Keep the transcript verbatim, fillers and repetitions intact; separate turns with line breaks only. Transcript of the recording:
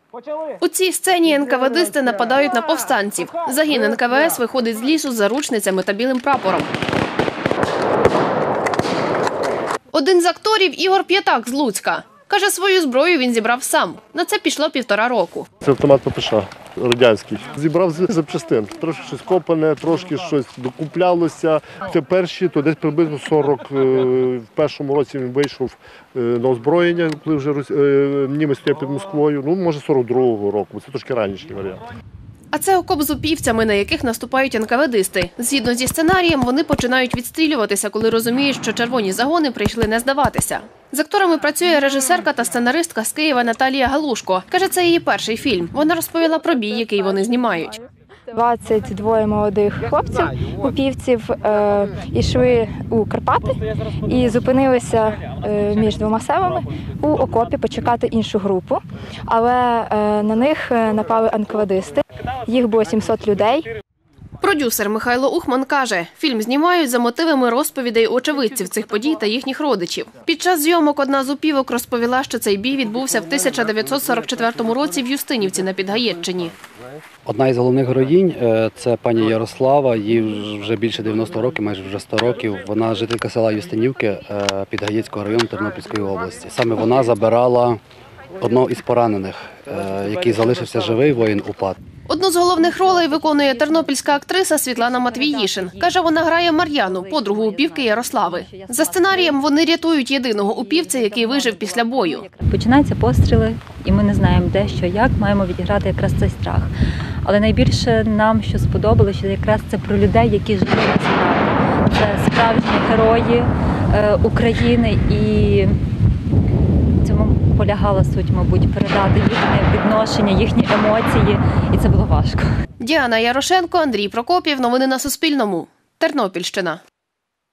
У цій сцені ен ка ве дисти нападають на повстанців. Загін ен ка ве ес виходить з лісу з заручницями та білим прапором. Один з акторів – Ігор П'ятак з Луцька. Каже, свою зброю він зібрав сам. На це пішло півтора року.
Це автомат пе пе ше радянський. Зібрав з запчастин. Трошки щось копане, трошки щось докуплялося. Це перші, то десь приблизно сорок, в першому році він вийшов на озброєння, коли вже німець стояв під Москвою. Ну, може, сорок другого року, це трошки ранішній варіант.
А це окоп з упівцями, на яких наступають ен ка ве дисти. Згідно зі сценарієм, вони починають відстрілюватися, коли розуміють, що червоні загони прийшли не здаватися. З акторами працює режисерка та сценаристка з Києва Наталія Галушко. Каже, це її перший фільм. Вона розповіла про бій, який вони знімають.
двадцять два молодих хлопців, упівців, е, йшли у Карпати і зупинилися е, між двома селами у окопі почекати іншу групу. Але е, на них напали енкаведисти. Їх було сімсот людей.
Продюсер Михайло Ухман каже, фільм знімають за мотивами розповідей очевидців цих подій та їхніх родичів. Під час зйомок одна з упівок розповіла, що цей бій відбувся в тисяча дев'ятсот сорок четвертому році в Юстинівці на Підгаєтчині.
Одна із головних героїнь – це пані Ярослава, їй вже більше дев'яноста років, майже вже сто років. Вона жителька села Юстинівки Підгаєцького району Тернопільської області. Саме вона забирала одного із поранених, який залишився живий, воїн УПА.
Одну з головних ролей виконує тернопільська актриса Світлана Матвіїшин. Каже, вона грає Мар'яну, подругу упівки Ярослави. За сценарієм вони рятують єдиного упівця, який вижив після бою.
Починаються постріли, і ми не знаємо, де, що, як, маємо відіграти якраз цей страх. Але найбільше нам, що сподобалося, що якраз це про людей, які живуть насправді. Це справжні герої України, і в цьому полягала суть, мабуть, передати їхнє відношення, їхні емоції, і це було важко.
Діана Ярошенко, Андрій Прокоп'єв. Новини на Суспільному. Тернопільщина.